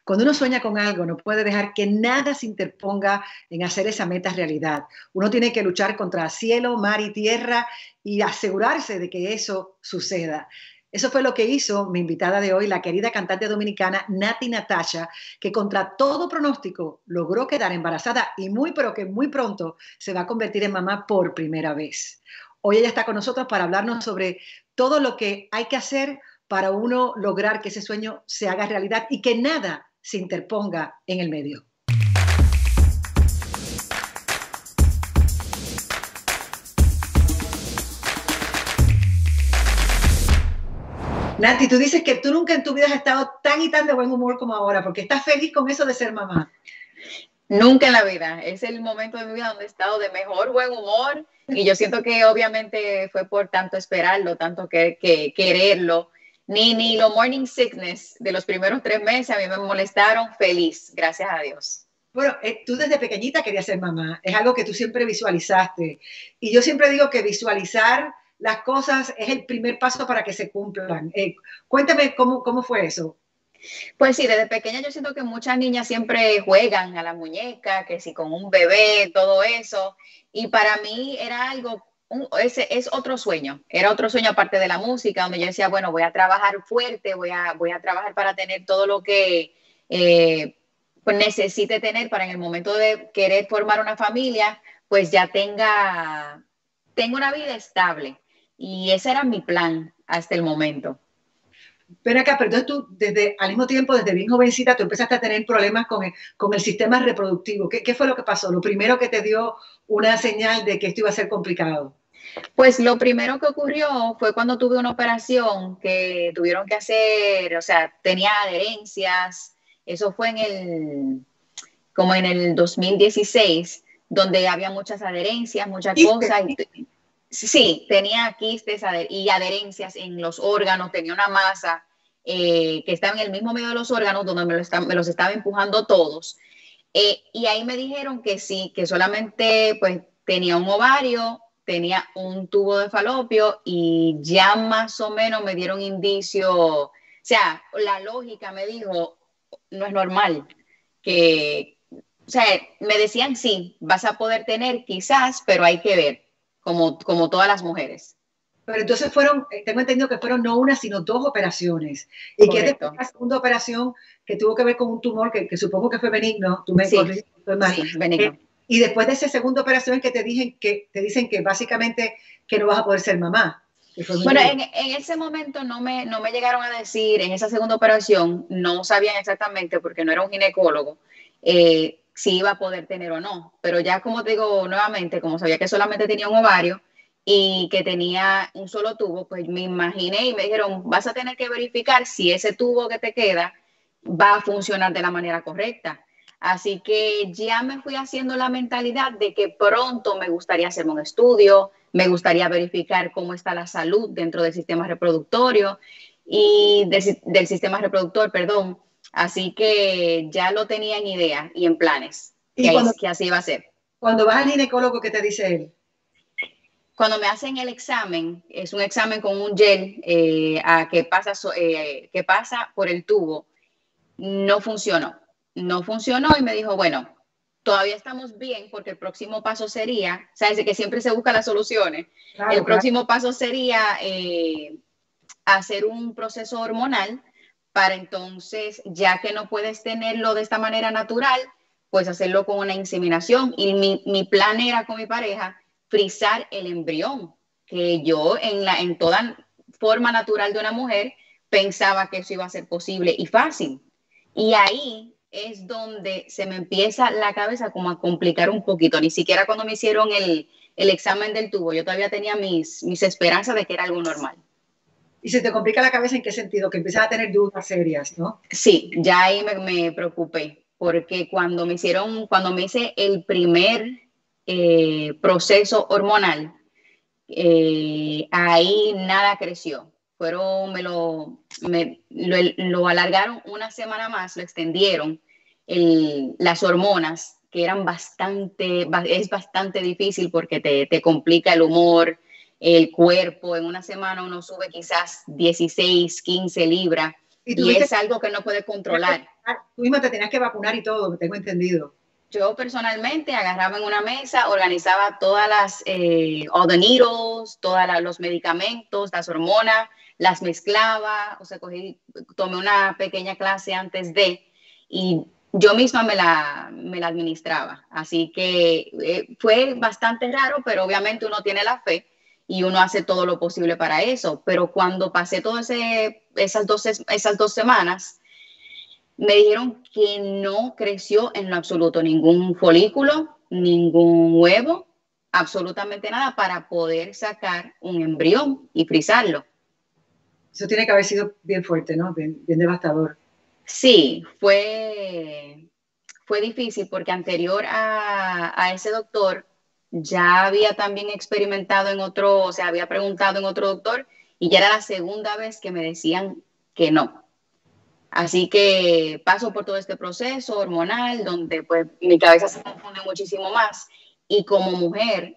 Cuando uno sueña con algo, no puede dejar que nada se interponga en hacer esa meta realidad. Uno tiene que luchar contra cielo, mar y tierra y asegurarse de que eso suceda. Eso fue lo que hizo mi invitada de hoy, la querida cantante dominicana Natti Natasha, que contra todo pronóstico logró quedar embarazada y pero que muy pronto se va a convertir en mamá por primera vez. Hoy ella está con nosotros para hablarnos sobre todo lo que hay que hacer para uno lograr que ese sueño se haga realidad y que nada se interponga en el medio. Natti, tú dices que tú nunca en tu vida has estado tan y tan de buen humor como ahora, porque estás feliz con eso de ser mamá. Nunca en la vida. Es el momento de mi vida donde he estado de mejor buen humor y yo siento que obviamente fue por tanto esperarlo, tanto que quererlo. Ni los morning sickness de los primeros 3 meses a mí me molestaron. Feliz, gracias a Dios. Bueno, tú desde pequeñita querías ser mamá, es algo que tú siempre visualizaste. Y yo siempre digo que visualizar las cosas es el primer paso para que se cumplan. Cuéntame cómo fue eso. Pues sí, desde pequeña yo siento que muchas niñas siempre juegan a la muñeca, que si con un bebé, todo eso. Y para mí era algo, ese es otro sueño. Era otro sueño aparte de la música, donde yo decía, bueno, voy a trabajar fuerte, voy a trabajar para tener todo lo que pues necesite tener para en el momento de querer formar una familia, pues ya tengo una vida estable. Y ese era mi plan hasta el momento. Ven acá, pero entonces tú, al mismo tiempo, desde bien jovencita, tú empezaste a tener problemas con el sistema reproductivo. ¿Qué fue lo que pasó? Lo primero que te dio una señal de que esto iba a ser complicado. Pues lo primero que ocurrió fue cuando tuve una operación que tuvieron que hacer, o sea, tenía adherencias. Eso fue como en el 2016, donde había muchas adherencias, muchas cosas. Sí, tenía quistes y adherencias en los órganos, tenía una masa que estaba en el mismo medio de los órganos donde me los estaba empujando todos. Y ahí me dijeron que sí, que solamente pues tenía un ovario, tenía un tubo de falopio y ya más o menos me dieron indicio, o sea, la lógica me dijo, no es normal, o sea, me decían sí, vas a poder tener quizás, pero hay que ver, como todas las mujeres. Pero entonces tengo entendido que fueron no una, sino dos operaciones. Y que después Correcto. la segunda operación que tuvo que ver con un tumor que supongo que fue benigno, tú me corriges, estoy mal. Sí, benigno. Y después de esa segunda operación que te dicen que básicamente que no vas a poder ser mamá. Bueno, en ese momento no me llegaron a decir, en esa segunda operación, no sabían exactamente, porque no era un ginecólogo, si iba a poder tener o no. Pero ya como te digo nuevamente, como sabía que solamente tenía un ovario y que tenía un solo tubo, pues me imaginé y me dijeron, vas a tener que verificar si ese tubo que te queda va a funcionar de la manera correcta. Así que ya me fui haciendo la mentalidad de que pronto me gustaría hacerme un estudio, me gustaría verificar cómo está la salud dentro del sistema reproductorio y del sistema reproductor, perdón. Así que ya lo tenía en idea y en planes, que así iba a ser. Cuando vas al ginecólogo, ¿qué te dice él? Cuando me hacen el examen, es un examen con un gel que pasa por el tubo, no funcionó. No funcionó y me dijo, bueno, todavía estamos bien porque el próximo paso sería, sabes que siempre se buscan las soluciones, Claro, el próximo paso sería hacer un proceso hormonal para entonces, ya que no puedes tenerlo de esta manera natural, pues hacerlo con una inseminación. Y mi plan era con mi pareja frizar el embrión, que yo en toda forma natural de una mujer pensaba que eso iba a ser posible y fácil. Y ahí es donde se me empieza la cabeza como a complicar un poquito. Ni siquiera cuando me hicieron el examen del tubo, yo todavía tenía mis esperanzas de que era algo normal. Y se te complica la cabeza, ¿en qué sentido? Que empiezas a tener dudas serias, ¿no? Sí, ya ahí me preocupé, porque cuando me hice el primer proceso hormonal, ahí nada creció. Lo alargaron una semana más, lo extendieron, las hormonas, que es bastante difícil porque te complica el humor, el cuerpo. En una semana uno sube quizás 16, 15 libras Y y es algo que no puede controlar. Tú misma te tenías que vacunar y todo, me tengo entendido. Yo personalmente agarraba en una mesa, organizaba todas las, all the needles, todos los medicamentos, las hormonas, las mezclaba, o sea, tomé una pequeña clase antes de, y yo misma me la administraba. Así que fue bastante raro, pero obviamente uno tiene la fe y uno hace todo lo posible para eso. Pero cuando pasé todas esas 2 semanas, me dijeron que no creció en lo absoluto ningún folículo, ningún huevo, absolutamente nada para poder sacar un embrión y frizarlo. Eso tiene que haber sido bien fuerte, ¿no? Bien devastador. Sí, fue difícil porque anterior a ese doctor ya había también experimentado en otro, o sea, había preguntado en otro doctor y ya era la segunda vez que me decían que no. Así que paso por todo este proceso hormonal donde pues mi cabeza se confunde muchísimo más y como mujer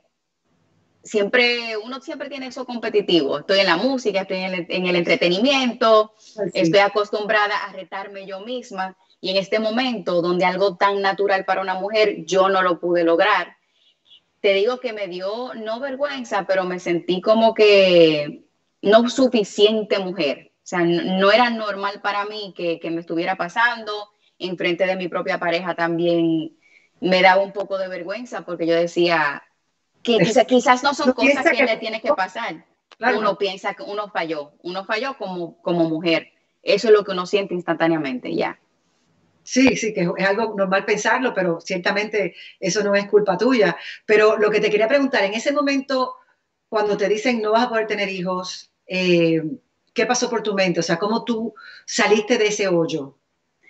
uno siempre tiene eso competitivo. Estoy en la música, estoy en el entretenimiento, Ay, sí. estoy acostumbrada a retarme yo misma y en este momento donde algo tan natural para una mujer yo no lo pude lograr. Te digo que me dio no vergüenza, pero me sentí como que no suficiente mujer. O sea, no era normal para mí que me estuviera pasando. En frente de mi propia pareja también me daba un poco de vergüenza porque yo decía que quizás no son Uno cosas piensa que le tiene que pasar. claro, Uno piensa que uno falló como mujer. Eso es lo que uno siente instantáneamente ya. sí, sí, que es algo normal pensarlo, pero ciertamente eso no es culpa tuya. Pero lo que te quería preguntar, en ese momento, cuando te dicen no vas a poder tener hijos, ¿qué pasó por tu mente? O sea, ¿cómo tú saliste de ese hoyo?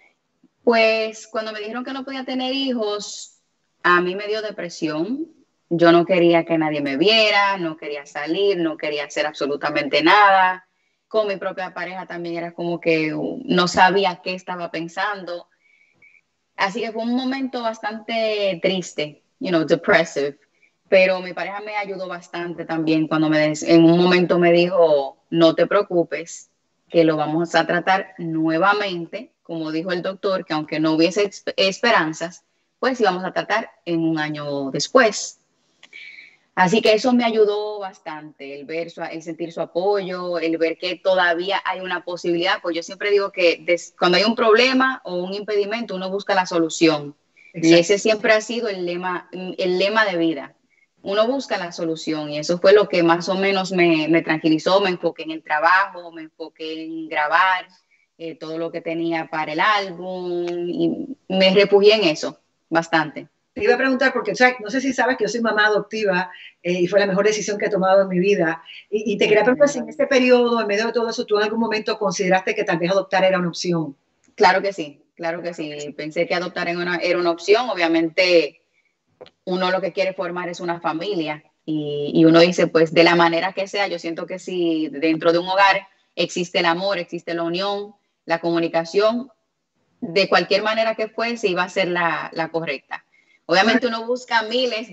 Pues cuando me dijeron que no podía tener hijos, a mí me dio depresión. Yo no quería que nadie me viera, no quería salir, no quería hacer absolutamente nada. Con mi propia pareja también era como que no sabía qué estaba pensando. Así que fue un momento bastante triste, depressive. Pero mi pareja me ayudó bastante también cuando en un momento me dijo, no te preocupes, que lo vamos a tratar nuevamente, como dijo el doctor, que aunque no hubiese esperanzas, pues íbamos a tratar en un año después. Así que eso me ayudó bastante, el sentir su apoyo, el ver que todavía hay una posibilidad, pues yo siempre digo que cuando hay un problema o un impedimento, uno busca la solución. Y Exacto. ese siempre ha sido el lema de vida. Uno busca la solución y eso fue lo que más o menos me tranquilizó. Me enfoqué en el trabajo, me enfoqué en grabar todo lo que tenía para el álbum y me refugié en eso bastante. Te iba a preguntar, porque o sea, no sé si sabes que yo soy mamá adoptiva y fue la mejor decisión que he tomado en mi vida. Y te quería preguntar si en este periodo, en medio de todo eso, tú en algún momento consideraste que tal vez adoptar era una opción. Claro que sí, claro que sí. Pensé que adoptar era una opción. Obviamente, uno lo que quiere formar es una familia y uno dice, pues de la manera que sea, yo siento que si dentro de un hogar existe el amor, existe la unión, la comunicación, de cualquier manera que fuese, iba a ser la correcta. Bueno, Obviamente uno busca miles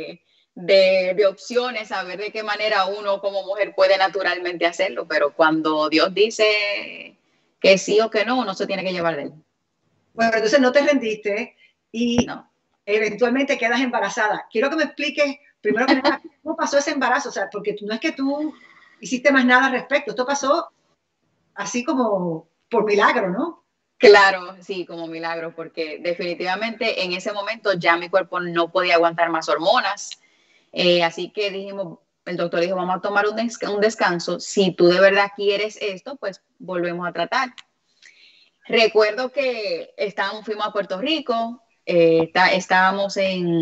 de opciones a ver de qué manera uno como mujer puede naturalmente hacerlo, pero cuando Dios dice que sí o que no, uno se tiene que llevar de él. bueno, entonces no te rendiste y No. eventualmente quedas embarazada. Quiero que me expliques, primero que nada, cómo pasó ese embarazo, o sea, porque no es que tú hiciste más nada al respecto, esto pasó así como por milagro, ¿no? Claro, sí, como milagro, porque definitivamente en ese momento ya mi cuerpo no podía aguantar más hormonas. Así que dijimos, el doctor dijo, vamos a tomar un descanso. Si tú de verdad quieres esto, pues volvemos a tratar. Recuerdo que fuimos a Puerto Rico, estábamos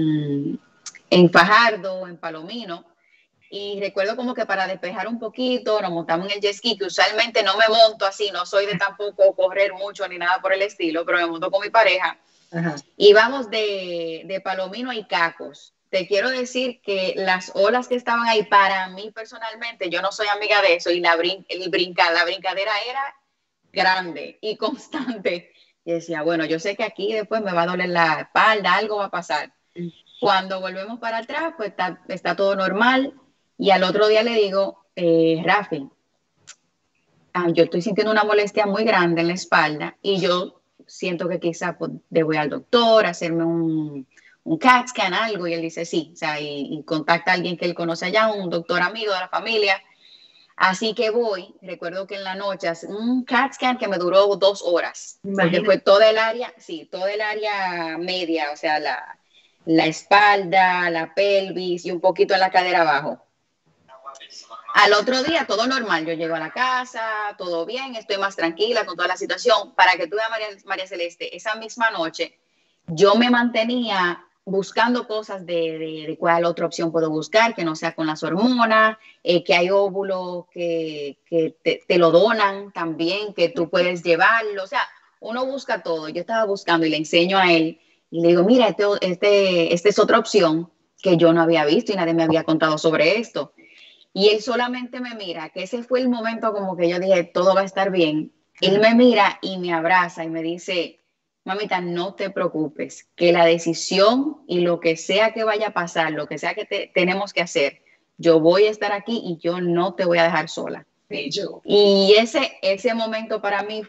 en Fajardo, en Palomino, y recuerdo como que para despejar un poquito nos montamos en el jet ski, que usualmente no me monto así, no soy de tampoco correr mucho ni nada por el estilo, pero me monto con mi pareja. Ajá. Y vamos de Palomino a Icacos. Te quiero decir que las olas que estaban ahí, para mí personalmente, yo no soy amiga de eso, y la brincadera era grande y constante. Y decía, bueno, yo sé que aquí después me va a doler la espalda, algo va a pasar. Cuando volvemos para atrás, pues está todo normal. Y al otro día le digo, Rafi, yo estoy sintiendo una molestia muy grande en la espalda y yo siento que quizá pues, debo ir al doctor, hacerme un CAT scan, algo. Y él dice sí, o sea, y contacta a alguien que él conoce allá, un doctor amigo de la familia. Así que voy, recuerdo que en la noche hace un CAT scan que me duró 2 horas, porque fue todo el área, sí, todo el área media, o sea, la espalda, la pelvis y un poquito en la cadera abajo. Al otro día todo normal, yo llego a la casa, todo bien, estoy más tranquila con toda la situación. Para que tú veas, María Celeste, esa misma noche yo me mantenía buscando cosas de cuál otra opción puedo buscar, que no sea con las hormonas, que hay óvulos que te lo donan también, que tú puedes llevarlo, o sea, uno busca todo. Yo estaba buscando y le enseño a él y le digo, mira, esta es otra opción que yo no había visto y nadie me había contado sobre esto. Y él solamente me mira, que ese fue el momento como que yo dije, todo va a estar bien. Él me mira y me abraza y me dice, mamita, no te preocupes, que la decisión y lo que sea que vaya a pasar, lo que sea que tenemos que hacer, yo voy a estar aquí y yo no te voy a dejar sola. Bello. Y ese momento para mí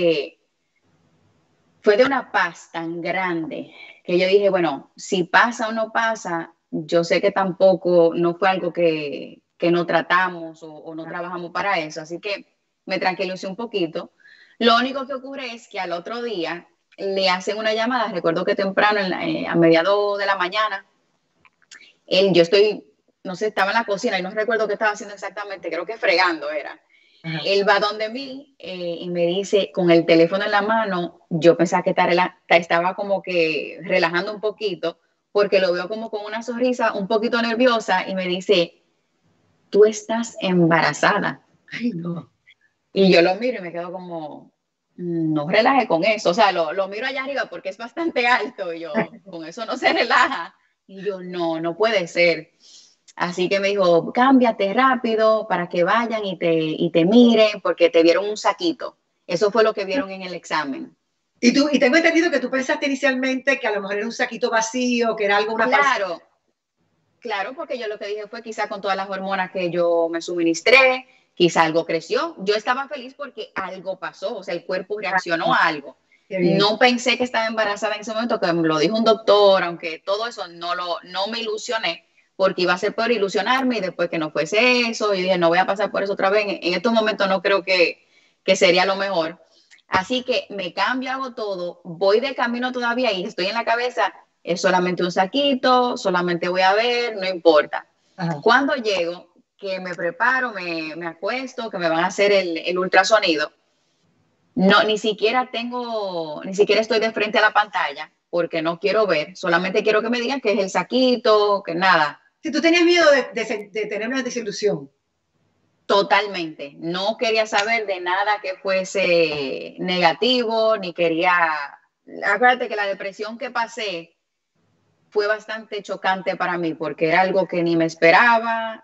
fue de una paz tan grande que yo dije, bueno, si pasa o no pasa, yo sé que tampoco no fue algo que no tratamos o no trabajamos para eso, así que me tranquilicé un poquito. Lo único que ocurre es que al otro día le hacen una llamada, recuerdo que temprano, a mediados de la mañana, yo estoy, no sé, estaba en la cocina y no recuerdo qué estaba haciendo exactamente, creo que fregando era. Ajá. Él va donde mí y me dice, con el teléfono en la mano, yo pensaba que estaba como que relajando un poquito, porque lo veo como con una sonrisa un poquito nerviosa y me dice, tú estás embarazada. Ay, no. Y yo lo miro y me quedo como, no relaje con eso. O sea, lo miro allá arriba porque es bastante alto y yo, con eso no se relaja. Y yo, no puede ser. Así que me dijo, cámbiate rápido para que vayan y te miren porque te vieron un saquito. Eso fue lo que vieron en el examen. Y tengo entendido que tú pensaste inicialmente que a lo mejor era un saquito vacío, que era algo, una Claro, claro, porque yo lo que dije fue quizá con todas las hormonas que yo me suministré, quizá algo creció. Yo estaba feliz porque algo pasó, o sea, el cuerpo reaccionó a algo. No pensé que estaba embarazada en ese momento, que me lo dijo un doctor, aunque todo eso no me ilusioné, porque iba a ser peor ilusionarme y después que no fuese eso, y dije, no voy a pasar por eso otra vez. En estos momentos no creo que sería lo mejor. Así que me cambio, hago todo, voy de camino todavía y estoy en la cabeza, es solamente un saquito, solamente voy a ver, no importa. Ajá. Cuando llego, que me preparo, me acuesto, que me van a hacer el ultrasonido, no, ni siquiera estoy de frente a la pantalla porque no quiero ver, solamente quiero que me digan que es el saquito, que nada. Si tú tenías miedo de tener una desilusión. Totalmente, no quería saber de nada que fuese negativo, ni quería, acuérdate que la depresión que pasé fue bastante chocante para mí porque era algo que ni me esperaba,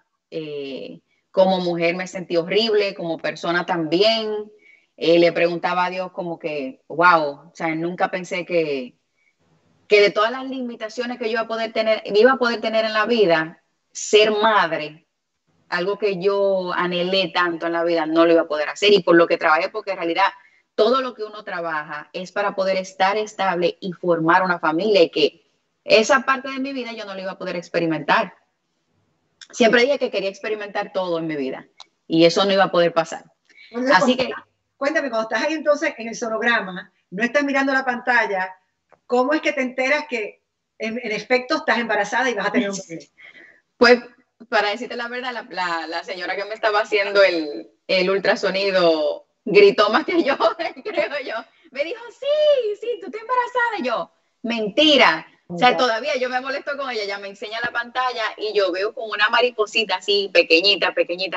como mujer me sentí horrible, como persona también, le preguntaba a Dios como que, wow, o sea, nunca pensé que de todas las limitaciones que yo iba a poder tener en la vida, ser madre, algo que yo anhelé tanto en la vida, no lo iba a poder hacer y por lo que trabajé, porque en realidad todo lo que uno trabaja es para poder estar estable y formar una familia y que esa parte de mi vida yo no lo iba a poder experimentar. Siempre dije que quería experimentar todo en mi vida y eso no iba a poder pasar. Entonces, así que cuéntame, cuando estás ahí entonces en el sonograma, no estás mirando la pantalla, ¿cómo es que te enteras que en efecto estás embarazada y vas a tener un bebé? Pues para decirte la verdad, la señora que me estaba haciendo el ultrasonido gritó más que yo, creo yo. Me dijo, sí, tú estás embarazada. Y yo, mentira. O sea, todavía yo me molesto con ella, ella me enseña la pantalla y yo veo como una mariposita así, pequeñita.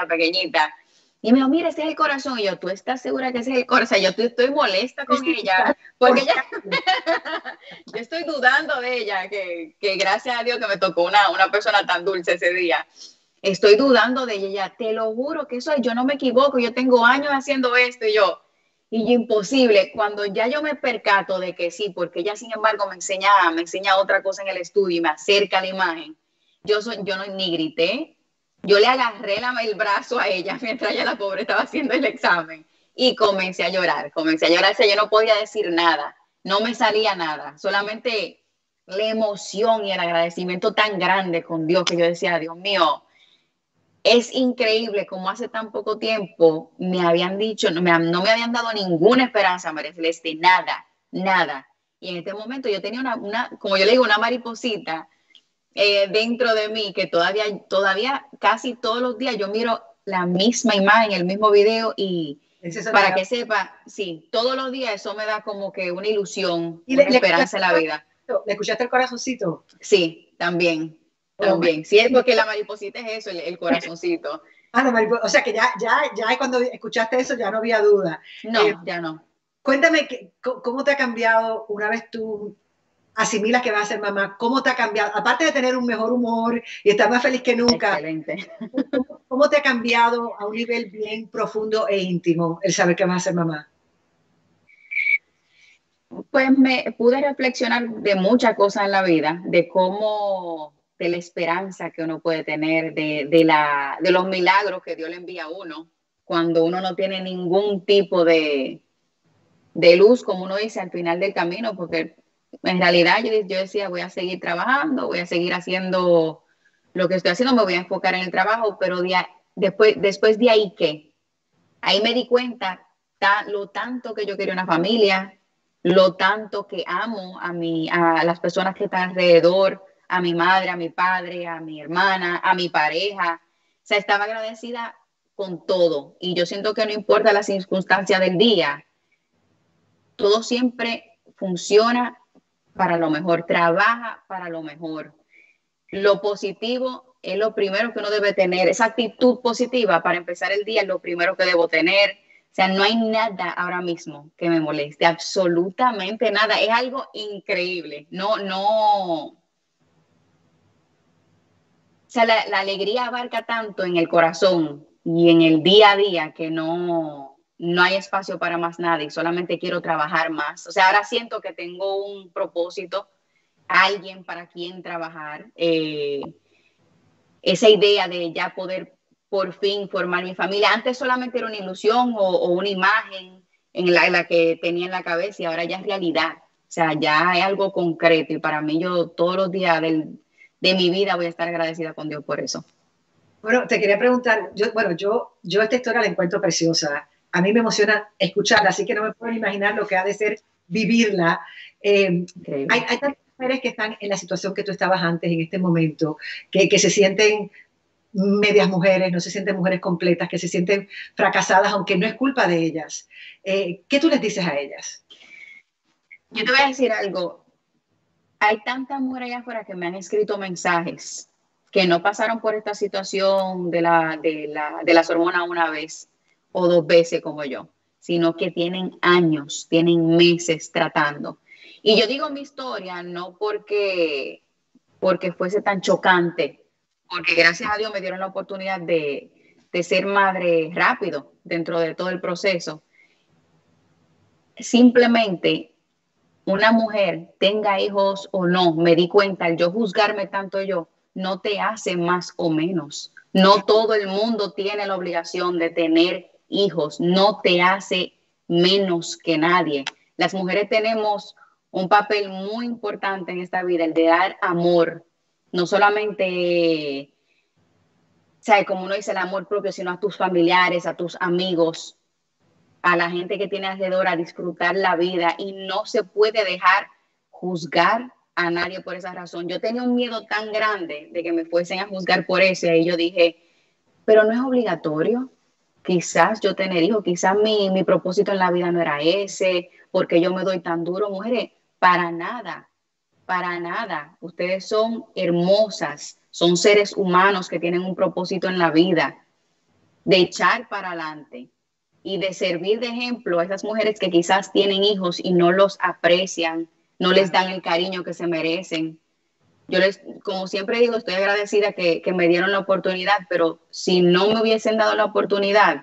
Y me dijo, mira, ese es el corazón. Y yo, ¿tú estás segura que ese es el corazón? Yo estoy molesta con ella, porque ella, yo estoy dudando de ella, que gracias a Dios que me tocó una persona tan dulce ese día. Estoy dudando de ella, te lo juro que eso, yo no me equivoco, yo tengo años haciendo esto y yo imposible. Cuando ya yo me percato de que sí, porque ella sin embargo me enseña otra cosa en el estudio y me acerca a la imagen, yo no ni grité, Yo le agarré el brazo a ella mientras ella, la pobre, estaba haciendo el examen y comencé a llorar. O sea, yo no podía decir nada, no me salía nada, solamente la emoción y el agradecimiento tan grande con Dios que yo decía, Dios mío, es increíble como hace tan poco tiempo me habían dicho, no me habían dado ninguna esperanza, María Celeste, nada, nada. Y en este momento yo tenía como yo le digo, una mariposita dentro de mí que todavía casi todos los días yo miro la misma imagen, el mismo video y para que sepa, sí, todos los días eso me da como que una ilusión, ¿Y una esperanza en la vida. ¿Le escuchaste el corazoncito? Sí, también. También. Sí, es porque la mariposita es eso, el corazoncito. No, o sea que ya cuando escuchaste eso ya no había duda. No, ya no. Cuéntame, ¿cómo te ha cambiado una vez tú asimilas que vas a ser mamá? ¿Cómo te ha cambiado? Aparte de tener un mejor humor y estar más feliz que nunca. Excelente. ¿Cómo te ha cambiado a un nivel bien profundo e íntimo el saber que vas a ser mamá? Pues me pude reflexionar de muchas cosas en la vida, de cómo, de la esperanza que uno puede tener, de los milagros que Dios le envía a uno cuando uno no tiene ningún tipo de luz, como uno dice, al final del camino, porque en realidad yo decía, voy a seguir trabajando, voy a seguir haciendo lo que estoy haciendo, me voy a enfocar en el trabajo, pero después de ahí, ¿qué? Ahí me di cuenta lo tanto que yo quería una familia, lo tanto que amo a las personas que están alrededor, a mi madre, a mi padre, a mi hermana, a mi pareja. O sea, estaba agradecida con todo. Y yo siento que no importa la circunstancia del día, todo siempre funciona para lo mejor, trabaja para lo mejor. Lo positivo es lo primero que uno debe tener, esa actitud positiva para empezar el día es lo primero que debo tener. O sea, no hay nada ahora mismo que me moleste, absolutamente nada. Es algo increíble. O sea, la alegría abarca tanto en el corazón y en el día a día que no hay espacio para más nada y solamente quiero trabajar más. O sea, ahora siento que tengo un propósito, alguien para quien trabajar. Esa idea de ya poder por fin formar mi familia. Antes solamente era una ilusión o una imagen en la que tenía en la cabeza y ahora ya es realidad. O sea, ya es algo concreto y para mí yo todos los días de mi vida voy a estar agradecida con Dios por eso. Bueno, te quería preguntar, yo esta historia la encuentro preciosa. A mí me emociona escucharla, así que no me puedo imaginar lo que ha de ser vivirla. Hay tantas mujeres que están en la situación que tú estabas antes, en este momento, que se sienten medias mujeres, no se sienten mujeres completas, que se sienten fracasadas, aunque no es culpa de ellas. ¿Qué tú les dices a ellas? Yo te voy a decir algo. Hay tantas mujeres allá afuera que me han escrito mensajes que no pasaron por esta situación de las hormonas una vez o dos veces como yo, sino que tienen años, tienen meses tratando. Y yo digo mi historia no porque fuese tan chocante, porque gracias a Dios me dieron la oportunidad de ser madre rápido dentro de todo el proceso. Simplemente una mujer tenga hijos o no, me di cuenta, al yo juzgarme tanto yo, no te hace más o menos. No todo el mundo tiene la obligación de tener hijos, no te hace menos que nadie. Las mujeres tenemos un papel muy importante en esta vida, el de dar amor, no solamente, o sea, como uno dice, el amor propio, sino a tus familiares, a tus amigos, a la gente que tiene alrededor, a disfrutar la vida y no se puede dejar juzgar a nadie por esa razón. Yo tenía un miedo tan grande de que me fuesen a juzgar por eso y yo dije, pero no es obligatorio. Quizás yo tener hijos, quizás mi propósito en la vida no era ese, porque yo me doy tan duro, mujeres, para nada, para nada. Ustedes son hermosas, son seres humanos que tienen un propósito en la vida, de echar para adelante y de servir de ejemplo a esas mujeres que quizás tienen hijos y no los aprecian, no les dan el cariño que se merecen. Yo como siempre digo, estoy agradecida que me dieron la oportunidad, pero si no me hubiesen dado la oportunidad,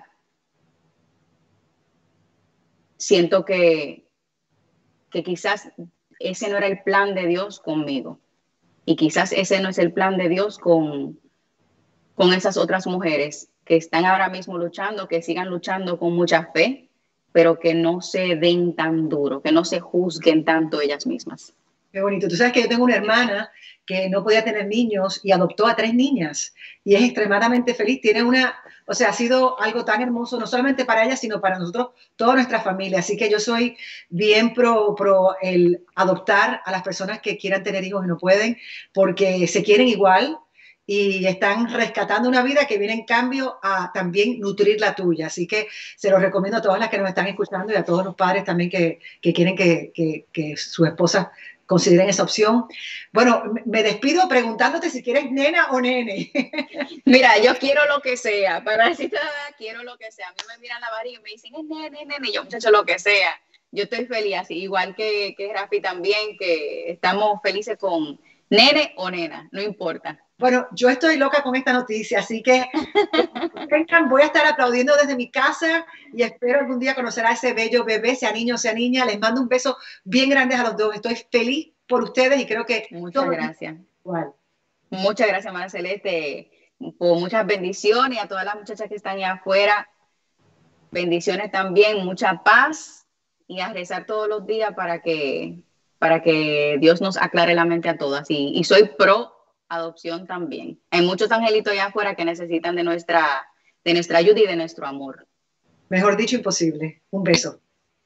siento que quizás ese no era el plan de Dios conmigo. Y quizás ese no es el plan de Dios con esas otras mujeres que están ahora mismo luchando, que sigan luchando con mucha fe, pero que no se den tan duro, que no se juzguen tanto ellas mismas. Qué bonito. Tú sabes que yo tengo una hermana que no podía tener niños y adoptó a 3 niñas y es extremadamente feliz. Tiene o sea, ha sido algo tan hermoso, no solamente para ella, sino para nosotros, toda nuestra familia. Así que yo soy bien pro el adoptar a las personas que quieran tener hijos y no pueden, porque se quieren igual y están rescatando una vida que viene en cambio a también nutrir la tuya. Así que se los recomiendo a todas las que nos están escuchando y a todos los padres también que quieren que sus esposas consideren esa opción. Bueno, me despido preguntándote si quieres nena o nene. Mira, yo quiero lo que sea, para decir quiero lo que sea. A mí me miran la barriga y me dicen, es nene, nene, y yo, muchacho, lo que sea. Yo estoy feliz así, igual que Rafi también, que estamos felices con nene o nena, no importa. Bueno, yo estoy loca con esta noticia, así que voy a estar aplaudiendo desde mi casa y espero algún día conocer a ese bello bebé, sea niño o sea niña. Les mando un beso bien grande a los dos. Estoy feliz por ustedes y creo que... Muchas gracias. Igual. Muchas gracias, María Celeste, por muchas bendiciones y a todas las muchachas que están allá afuera. Bendiciones también, mucha paz y a rezar todos los días para que Dios nos aclare la mente a todas. Y soy pro adopción también. Hay muchos angelitos allá afuera que necesitan de nuestra ayuda y de nuestro amor. Mejor dicho, imposible. Un beso.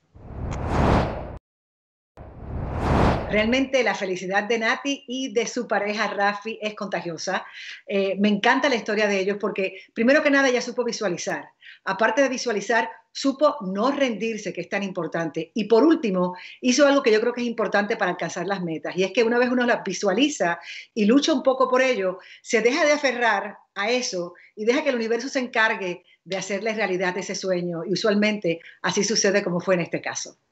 Realmente la felicidad de Nati y de su pareja Rafi es contagiosa. Me encanta la historia de ellos porque, primero que nada, ella supo visualizar. Aparte de visualizar, supo no rendirse, que es tan importante. Y por último, hizo algo que yo creo que es importante para alcanzar las metas. Y es que una vez uno las visualiza y lucha un poco por ello, se deja de aferrar a eso y deja que el universo se encargue de hacerle realidad ese sueño. Y usualmente así sucede como fue en este caso.